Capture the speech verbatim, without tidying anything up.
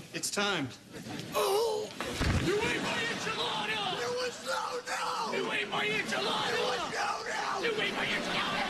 It's time. Oh! You ate my enchilada! It was so no! You ate my enchilada! It was no no! You ate my enchilada!